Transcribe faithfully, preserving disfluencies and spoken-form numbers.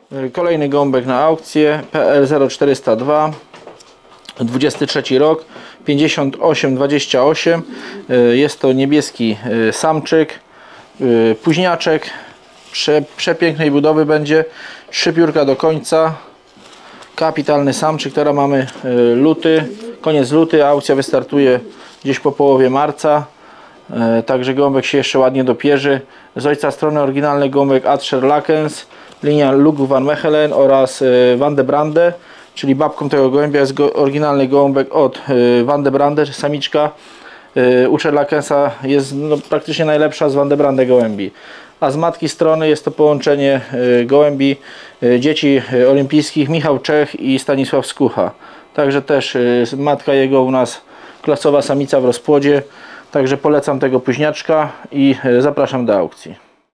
Kolejny gołąbek na aukcję, P L zero czterysta dwa, dwudziesty trzeci rok, pięćdziesiąt osiem dwadzieścia osiem. Jest to niebieski samczyk, późniaczek, Prze, przepięknej budowy będzie, trzy piórka do końca, kapitalny samczyk. Teraz mamy luty, koniec luty, aukcja wystartuje gdzieś po połowie marca, także gołąbek się jeszcze ładnie dopierzy. Z ojca strony oryginalny gołąbek Adscher Lakens, linia Luke van Mechelen oraz Van de Brande, czyli babką tego gołębia jest go, oryginalny gołąbek od Van de Brande, samiczka Utscher Lakensa jest no, praktycznie najlepsza z Van de Brande gołębi. A z matki strony jest to połączenie gołębi dzieci olimpijskich Michał Czech i Stanisław Skucha. Także też matka jego u nas klasowa samica w rozpłodzie. Także polecam tego późniaczka i zapraszam do aukcji.